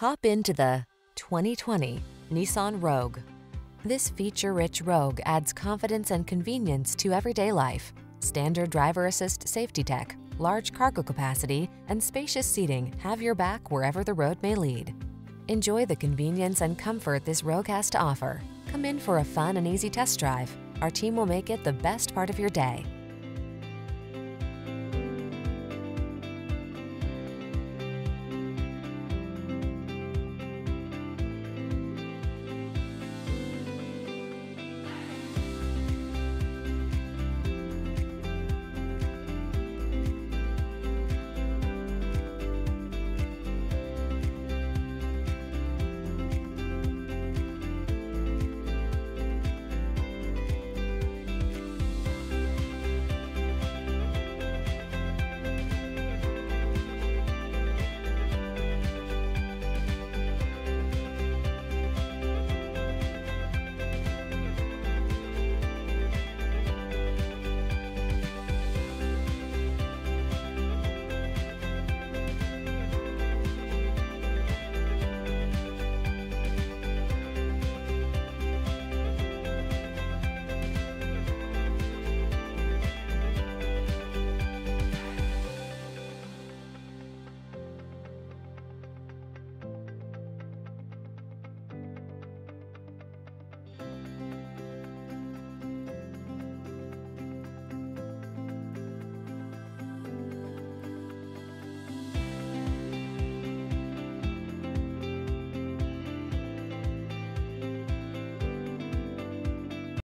Hop into the 2020 Nissan Rogue. This feature-rich Rogue adds confidence and convenience to everyday life. Standard driver assist safety tech, large cargo capacity, and spacious seating have your back wherever the road may lead. Enjoy the convenience and comfort this Rogue has to offer. Come in for a fun and easy test drive. Our team will make it the best part of your day.